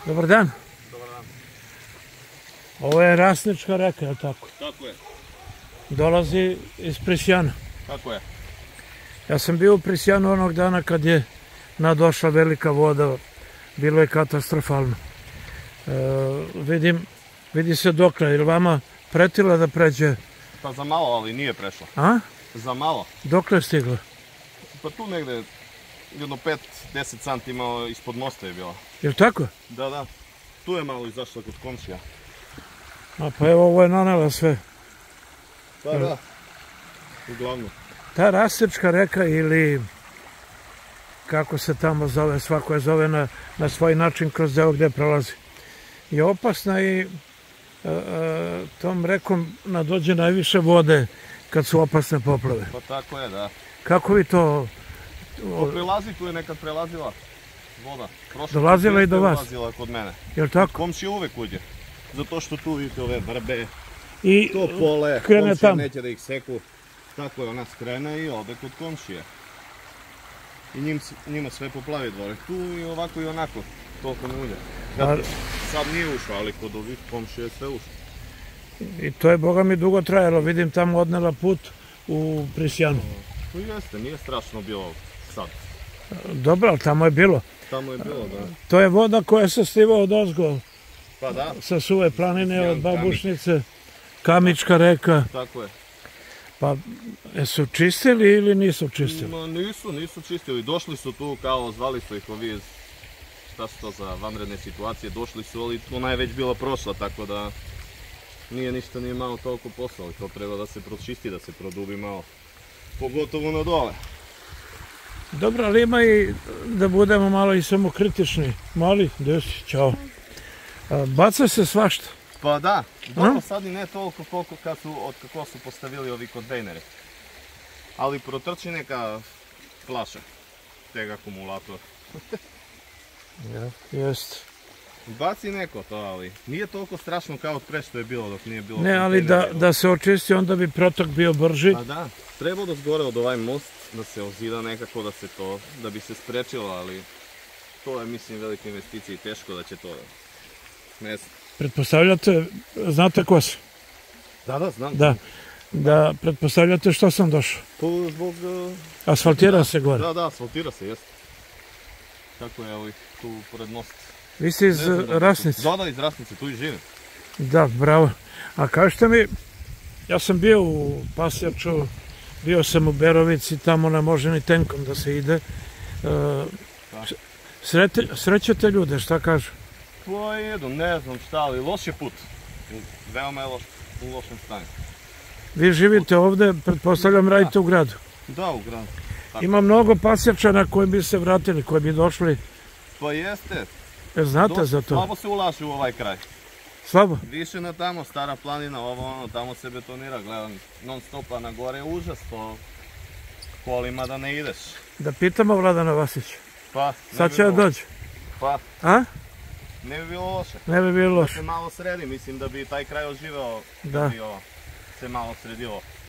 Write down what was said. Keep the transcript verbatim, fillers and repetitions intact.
Dobar dan. Dobar dan. Ovo je Rasnička reka, je li tako? Tako je. Dolazi iz Prisjana. Tako je. Ja sam bio u Prisjanu onog dana kad je nadošla velika voda. Bilo je katastrofalno. E, vidim, vidi se dokle, ili vama pretila da pređe? Pa za malo, ali nije prešla. A? Za malo. Dokle je stigla? Pa tu negde, jedno pet do deset santima ispod mosta je bila. Je li tako? Da, da. Tu je malo izašla kod komšija. A pa evo, ovo je nanela sve. Pa da. Uglavnom. Ta Rasnička reka ili kako se tamo zove, svako je zove na, na svoj način kroz deo gde prolazi, je opasna i a, a, tom rekom nadođe najviše vode kad su opasne poplave. Pa tako je, da. Kako vi to... Po prelazi, tu je nekad prelazila voda. Prošle Dolazila i do vas? Dolazila kod mene. Je li tako? Komšija uvek uđe. Zato što tu vidite ove vrbe, I to pole, krene komšija tamo. neće da ih seku. Tako je, ona skrene i ode kod komšije. I njim, njima sve poplavi dvore. Tu i ovako i onako, toliko ne uđe. A- Sad nije ušao, ali kod ovih komšije je sve ušao. I to je, boga mi, dugo trajalo. Vidim tamo odnela put u Prisjanu. To jeste, nije strašno bilo sad. Dobro, ali tamo je bilo. Tamo je bilo, da. To je voda koja se sliva od ozgo, Pa da, sa Suve planine, od Prisjan, Babušnice, Kamička reka. tako je. Pa, jesu čistili ili nisu čistili? Ma, nisu, nisu čistili. Došli su tu kao, zvali su ih ovi iz, šta su to za vanredne situacije, došli su, ali ona je već bila prošla, tako da nije ništa, nije malo toliko posla, ali to treba da se pročisti, da se produbi malo. Pogotovo na dole. Dobro, ali ima i da budemo malo i samokritični. Mali, desi, čao. A, baca se svašta. Pa da, dobro sad i ne toliko koliko kad su, od kako su postavili ovi kontejneri. Ali protrči neka flaša, tega akumulatora. Ja, jest. Baci neko to, ali nije toliko strašno kao pre što je bilo dok nije bilo Ne, ali da, kontejnera. da se očisti, onda bi protok bio brži. Pa da, trebao da zgore od ovaj most, da se ozida nekako, da se to, da bi se sprečilo, ali to je, mislim, velika investicija i teško da će to, ne znam. Pretpostavljate, znate ko se? Da, da, znam. Da. Da, pretpostavljate što sam došao. To zbog... uh, Asfaltira se gore. Da, da, asfaltira se, jeste. Tako je, ovih tu pored mosta. Vi ste iz Ne znam da li- Rasnice? Da, da, iz Rasnice, tu i živim. Da, bravo. A kažete mi, ja sam bio u Pasjaču, bio sam u Berovici, tamo ne može ni tenkom da se ide. E, srete, srećete ljude, šta kažu? To je jedu, ne znam šta, ali loš je put. Veoma je loš, u lošem stanju. Vi živite ovde, pretpostavljam radite u gradu. Da, u gradu. Tako. Ima mnogo Pasjačana koji bi se vratili, koji bi došli. Pa jeste. E, znate Dosta za to? Slabo se ulaže u ovaj kraj. Slabo? Više na tamo, Stara planina, ovo ono, tamo se betonira, gledam, non stopa na gore je užas, to kolima da ne ideš. Da pitamo Vladana Vasića. Pa, ne Sad bi će da bilo- dođe. Pa, A? ne bi bilo loše. Ne bi bilo Da loše. se malo sredi, mislim da bi taj kraj oživeo, da Da. bi ovo se malo sredilo.